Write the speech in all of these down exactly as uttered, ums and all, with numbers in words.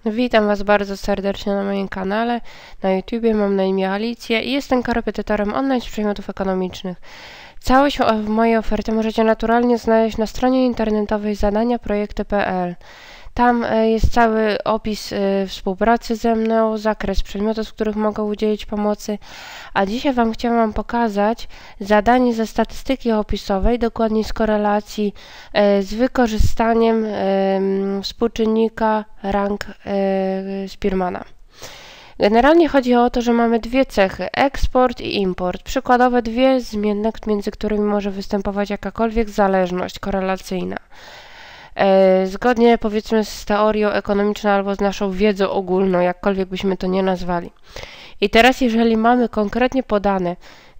Witam Was bardzo serdecznie na moim kanale na YouTubie. Mam na imię Alicja i jestem korepetytorem online z przedmiotów ekonomicznych. Całość mojej oferty możecie naturalnie znaleźć na stronie internetowej zadania projekty kropka p l. Tam jest cały opis współpracy ze mną, zakres przedmiotów, z których mogę udzielić pomocy. A dzisiaj Wam chciałam pokazać zadanie ze statystyki opisowej, dokładnie z korelacji z wykorzystaniem współczynnika rank Spearmana. Generalnie chodzi o to, że mamy dwie cechy, eksport i import. Przykładowe dwie zmienne, między którymi może występować jakakolwiek zależność korelacyjna. Zgodnie powiedzmy z teorią ekonomiczną albo z naszą wiedzą ogólną, jakkolwiek byśmy to nie nazwali. I teraz jeżeli mamy konkretnie podane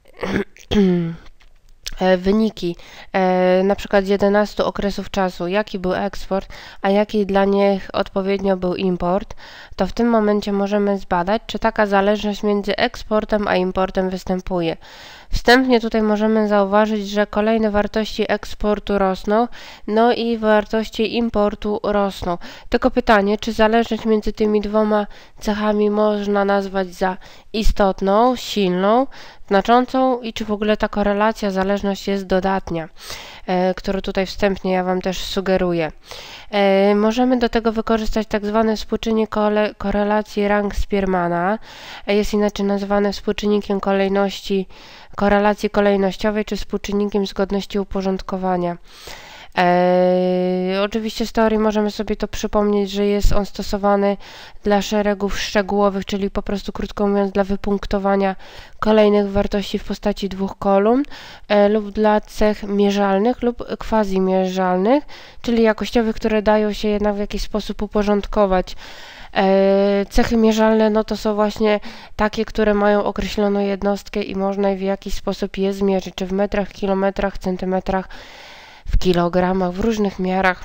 wyniki na przykład z jedenastu okresów czasu, jaki był eksport, a jaki dla nich odpowiednio był import, to w tym momencie możemy zbadać, czy taka zależność między eksportem a importem występuje. Wstępnie tutaj możemy zauważyć, że kolejne wartości eksportu rosną, no i wartości importu rosną. Tylko pytanie, czy zależność między tymi dwoma cechami można nazwać za istotną, silną, znaczącą i czy w ogóle ta korelacja, zależność jest dodatnia, e, którą tutaj wstępnie ja Wam też sugeruję. E, możemy do tego wykorzystać tak zwany współczynnik korelacji rank Spearmana, e, jest inaczej nazywany współczynnikiem kolejności, korelacji kolejnościowej czy współczynnikiem zgodności uporządkowania. Eee, oczywiście z teorii możemy sobie to przypomnieć, że jest on stosowany dla szeregów szczegółowych, czyli po prostu krótko mówiąc dla wypunktowania kolejnych wartości w postaci dwóch kolumn e, lub dla cech mierzalnych lub quasi-mierzalnych, czyli jakościowych, które dają się jednak w jakiś sposób uporządkować. E, cechy mierzalne no to są właśnie takie, które mają określoną jednostkę i można w jakiś sposób je zmierzyć, czy w metrach, kilometrach, centymetrach, w kilogramach, w różnych miarach,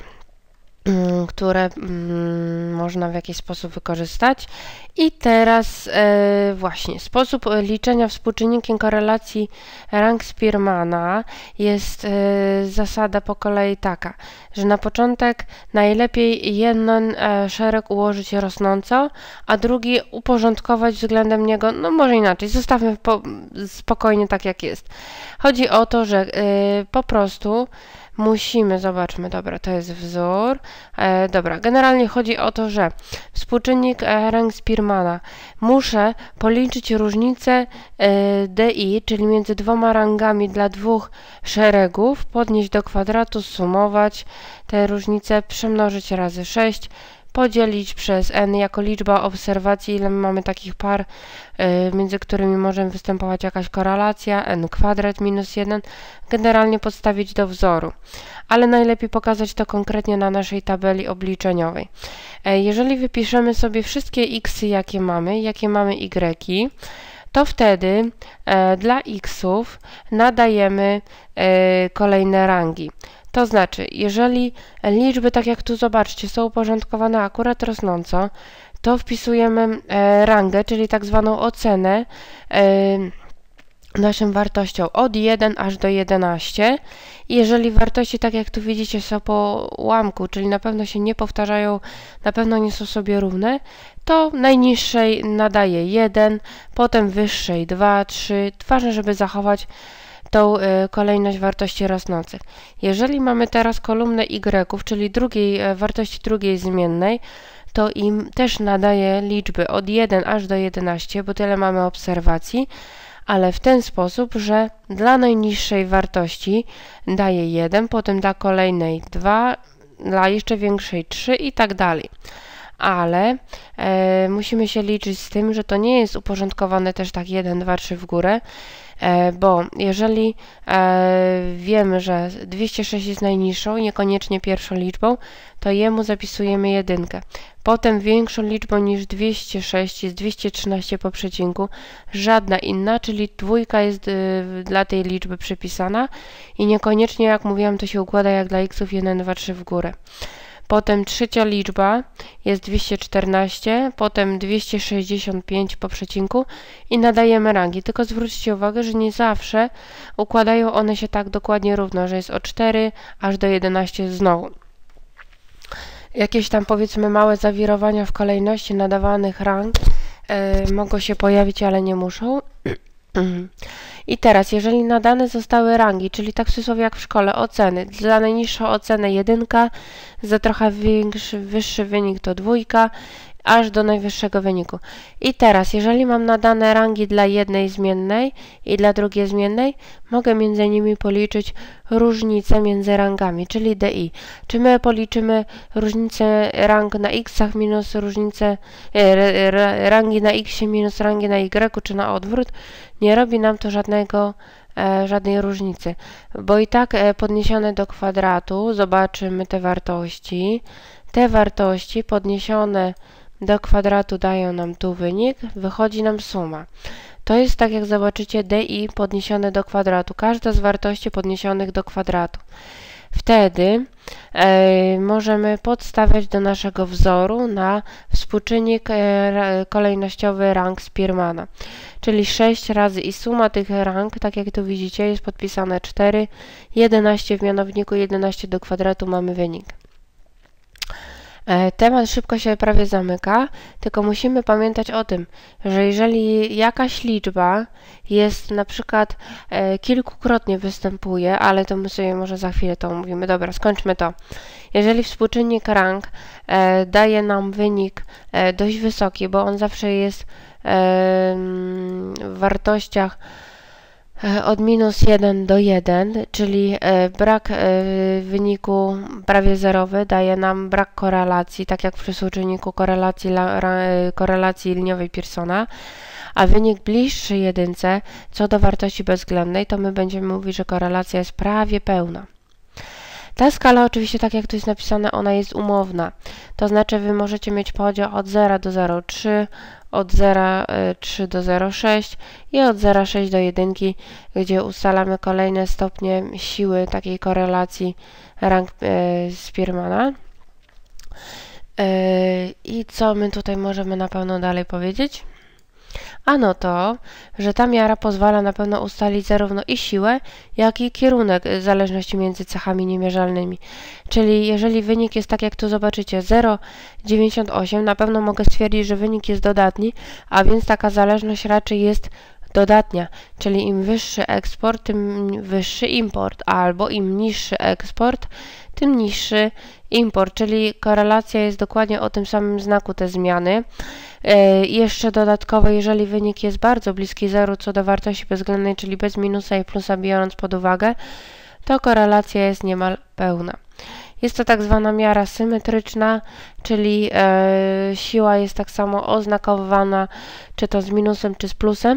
które mm, można w jakiś sposób wykorzystać. I teraz e, właśnie sposób liczenia współczynnikiem korelacji rank Spearmana jest e, zasada po kolei taka, że na początek najlepiej jeden e, szereg ułożyć rosnąco, a drugi uporządkować względem niego, no może inaczej, zostawmy po, spokojnie tak jak jest. Chodzi o to, że e, po prostu musimy, zobaczmy, dobra, to jest wzór, e, dobra, generalnie chodzi o to, że współczynnik e, rank Spearmana muszę policzyć różnicę e, D I, czyli między dwoma rangami dla dwóch szeregów, podnieść do kwadratu, sumować te różnice, przemnożyć razy sześć, podzielić przez n jako liczba obserwacji, ile mamy takich par, y, między którymi może występować jakaś korelacja, n kwadrat minus jeden, generalnie podstawić do wzoru. Ale najlepiej pokazać to konkretnie na naszej tabeli obliczeniowej. E, jeżeli wypiszemy sobie wszystkie xy, jakie mamy, jakie mamy y, to wtedy e, dla xów nadajemy e, kolejne rangi. To znaczy, jeżeli liczby, tak jak tu zobaczcie, są uporządkowane akurat rosnąco, to wpisujemy e, rangę, czyli tak zwaną ocenę e, naszym wartościom od jeden aż do jedenastu. Jeżeli wartości, tak jak tu widzicie, są po ułamku, czyli na pewno się nie powtarzają, na pewno nie są sobie równe, to najniższej nadaje jeden, potem wyższej dwa, trzy. Ważne, żeby zachować tą y, kolejność wartości rosnących. Jeżeli mamy teraz kolumnę y, czyli drugiej, y, wartości drugiej zmiennej, to im też nadaje liczby od jeden aż do jedenastu, bo tyle mamy obserwacji, ale w ten sposób, że dla najniższej wartości daje jeden, potem dla kolejnej dwa, dla jeszcze większej trzy i tak dalej. Ale e, musimy się liczyć z tym, że to nie jest uporządkowane też tak jeden, dwa, trzy w górę, e, bo jeżeli e, wiemy, że dwieście sześć jest najniższą, niekoniecznie pierwszą liczbą, to jemu zapisujemy jedynkę. Potem większą liczbą niż dwieście sześć jest dwieście trzynaście po przecinku, żadna inna, czyli dwójka jest y, dla tej liczby przypisana i niekoniecznie, jak mówiłam, to się układa jak dla xów jeden, dwa, trzy w górę. Potem trzecia liczba jest dwieście czternaście, potem dwieście sześćdziesiąt pięć po przecinku i nadajemy rangi. Tylko zwróćcie uwagę, że nie zawsze układają one się tak dokładnie równo, że jest od cztery aż do jedenastu znowu. Jakieś tam powiedzmy małe zawirowania w kolejności nadawanych rang yy, mogą się pojawić, ale nie muszą. I teraz, jeżeli nadane zostały rangi, czyli tak w cudzysłowie jak w szkole, oceny, za najniższą ocenę jedynka, za trochę większy, wyższy wynik to dwójka, aż do najwyższego wyniku. I teraz, jeżeli mam nadane rangi dla jednej zmiennej i dla drugiej zmiennej, mogę między nimi policzyć różnicę między rangami, czyli D I. Czy my policzymy różnicę rang na x minus różnicę e, rangi na x minus rangi na y, czy na odwrót, nie robi nam to żadnego E, żadnej różnicy, bo i tak e, podniesione do kwadratu zobaczymy te wartości. Te wartości podniesione do kwadratu dają nam tu wynik, wychodzi nam suma. To jest tak, jak zobaczycie, D I podniesione do kwadratu, każda z wartości podniesionych do kwadratu. Wtedy e, możemy podstawiać do naszego wzoru na współczynnik e, kolejnościowy rang Spearmana, czyli sześć razy i suma tych rang, tak jak tu widzicie, jest podpisane cztery, jedenaście w mianowniku, jedenaście do kwadratu mamy wynik. Temat szybko się prawie zamyka, tylko musimy pamiętać o tym, że jeżeli jakaś liczba jest na przykład e, kilkukrotnie występuje, ale to my sobie może za chwilę to omówimy. Dobra, skończmy to. Jeżeli współczynnik rang e, daje nam wynik e, dość wysoki, bo on zawsze jest e, w wartościach od minus jeden do jeden, czyli brak wyniku prawie zerowy daje nam brak korelacji, tak jak przy współczynniku korelacji, korelacji liniowej Pearsona, a wynik bliższy jedynce co do wartości bezwzględnej, to my będziemy mówić, że korelacja jest prawie pełna. Ta skala oczywiście, tak jak tu jest napisane, ona jest umowna. To znaczy wy możecie mieć podział od zera do zera przecinek trzy, od zera przecinek trzy do zera przecinek sześć i od zera przecinek sześć do jedynki, gdzie ustalamy kolejne stopnie siły takiej korelacji rang e, Spearmana. E, I co my tutaj możemy na pewno dalej powiedzieć? Ano to, że ta miara pozwala na pewno ustalić zarówno i siłę, jak i kierunek zależności między cechami niemierzalnymi. Czyli jeżeli wynik jest tak, jak tu zobaczycie, zero przecinek dziewięćdziesiąt osiem, na pewno mogę stwierdzić, że wynik jest dodatni, a więc taka zależność raczej jest dodatnia, czyli im wyższy eksport, tym wyższy import, albo im niższy eksport, tym niższy import, czyli korelacja jest dokładnie o tym samym znaku te zmiany. Yy, jeszcze dodatkowo, jeżeli wynik jest bardzo bliski zeru co do wartości bezwzględnej, czyli bez minusa i plusa biorąc pod uwagę, to korelacja jest niemal pełna. Jest to tak zwana miara symetryczna, czyli yy, siła jest tak samo oznakowana, czy to z minusem, czy z plusem.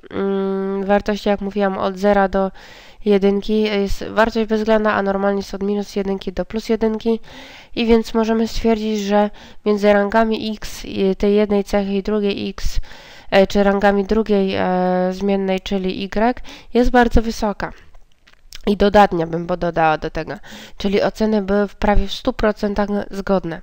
Yy, wartości, jak mówiłam, od zera do jedynki jest wartość bezwzględna, a normalnie jest od minus jedynki do plus jedynki i więc możemy stwierdzić, że między rangami x tej jednej cechy i drugiej x, czy rangami drugiej e, zmiennej, czyli y, jest bardzo wysoka. I dodatnia bym dodała do tego, czyli oceny były w prawie w stu procentach zgodne.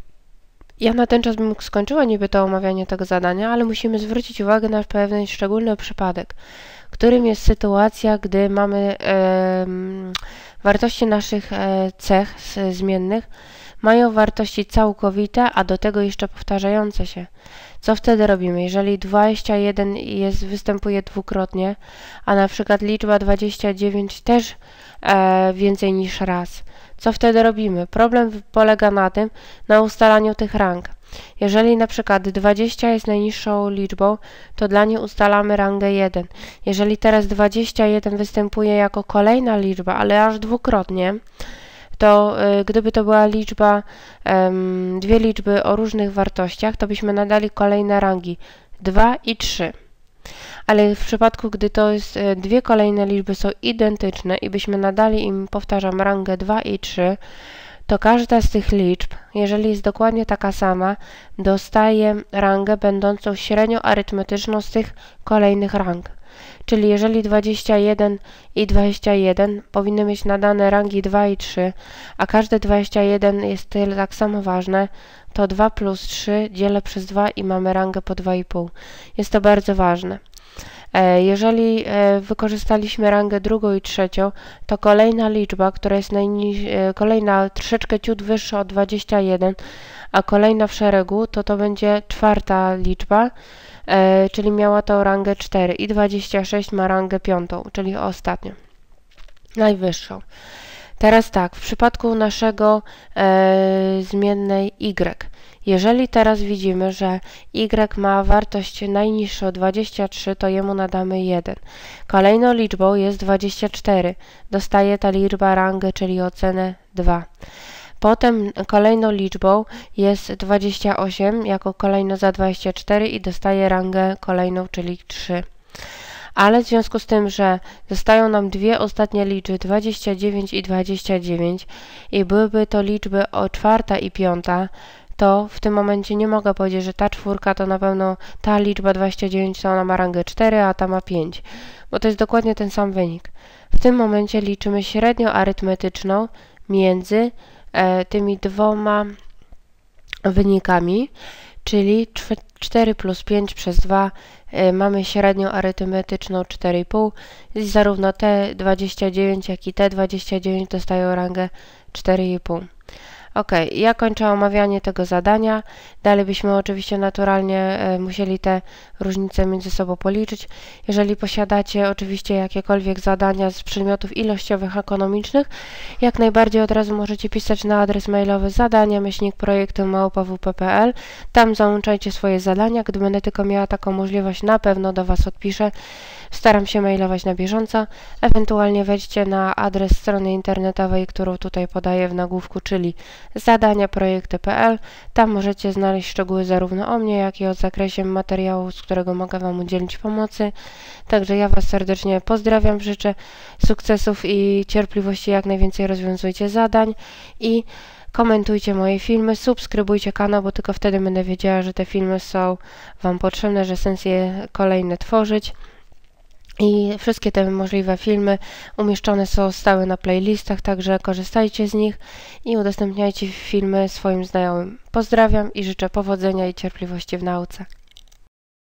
Ja na ten czas bym skończyła niby to omawianie tego zadania, ale musimy zwrócić uwagę na pewien szczególny przypadek, którym jest sytuacja, gdy mamy e, wartości naszych e, cech zmiennych mają wartości całkowite, a do tego jeszcze powtarzające się. Co wtedy robimy? Jeżeli dwadzieścia jeden jest, występuje dwukrotnie, a na przykład liczba dwadzieścia dziewięć też e, więcej niż raz. Co wtedy robimy? Problem polega na tym, na ustalaniu tych rang. Jeżeli na przykład dwadzieścia jest najniższą liczbą, to dla niej ustalamy rangę jeden. Jeżeli teraz dwadzieścia jeden występuje jako kolejna liczba, ale aż dwukrotnie, to y, gdyby to była liczba, y, dwie liczby o różnych wartościach, to byśmy nadali kolejne rangi dwa i trzy. Ale w przypadku, gdy to jest y, dwie kolejne liczby są identyczne i byśmy nadali im, powtarzam, rangę dwa i trzy, to każda z tych liczb, jeżeli jest dokładnie taka sama, dostaje rangę będącą średnią arytmetyczną z tych kolejnych rang. Czyli jeżeli dwadzieścia jeden i dwadzieścia jeden powinny mieć nadane rangi dwa i trzy, a każde dwadzieścia jeden jest tyle tak samo ważne, to dwa plus trzy dzielę przez dwa i mamy rangę po dwa i pół. Jest to bardzo ważne. Jeżeli wykorzystaliśmy rangę drugą i trzecią, to kolejna liczba, która jest najniż... kolejna troszeczkę ciut wyższa od dwudziestu jeden, a kolejna w szeregu, to to będzie czwarta liczba, czyli miała tą rangę cztery i dwadzieścia sześć ma rangę piątą, czyli ostatnią, najwyższą. Teraz tak, w przypadku naszego e, zmiennej y, jeżeli teraz widzimy, że y ma wartość najniższą dwadzieścia trzy, to jemu nadamy jeden. Kolejną liczbą jest dwadzieścia cztery. Dostaje ta liczba rangę, czyli ocenę dwa. Potem kolejną liczbą jest dwadzieścia osiem, jako kolejno za dwadzieścia cztery i dostaje rangę kolejną, czyli trzy. Ale w związku z tym, że zostają nam dwie ostatnie liczby, dwadzieścia dziewięć i dwadzieścia dziewięć, i byłyby to liczby o czwarta i piąta, to w tym momencie nie mogę powiedzieć, że ta czwórka to na pewno ta liczba dwadzieścia dziewięć to ona ma rangę cztery, a ta ma pięć, bo to jest dokładnie ten sam wynik. W tym momencie liczymy średnią arytmetyczną między e, tymi dwoma wynikami, czyli cztery plus pięć przez dwa, y, mamy średnią arytmetyczną cztery i pół i zarówno te dwadzieścia dziewięć, jak i te dwadzieścia dziewięć dostają rangę cztery i pół. Ok, ja kończę omawianie tego zadania. Dalej byśmy oczywiście naturalnie e, musieli te różnice między sobą policzyć. Jeżeli posiadacie oczywiście jakiekolwiek zadania z przedmiotów ilościowych, ekonomicznych, jak najbardziej od razu możecie pisać na adres mailowy zadania myślnik projektu małpa w p kropka p l. Tam załączajcie swoje zadania. Gdy będę tylko miała taką możliwość, na pewno do Was odpiszę. Staram się mailować na bieżąco. Ewentualnie wejdźcie na adres strony internetowej, którą tutaj podaję w nagłówku, czyli zadania projekty kropka p l. Tam możecie znaleźć szczegóły zarówno o mnie, jak i o zakresie materiału, z którego mogę Wam udzielić pomocy. Także ja Was serdecznie pozdrawiam, życzę sukcesów i cierpliwości, jak najwięcej rozwiązujcie zadań i komentujcie moje filmy, subskrybujcie kanał, bo tylko wtedy będę wiedziała, że te filmy są Wam potrzebne, że sens je kolejne tworzyć. I wszystkie te możliwe filmy umieszczone są stałe na playlistach, także korzystajcie z nich i udostępniajcie filmy swoim znajomym. Pozdrawiam i życzę powodzenia i cierpliwości w nauce.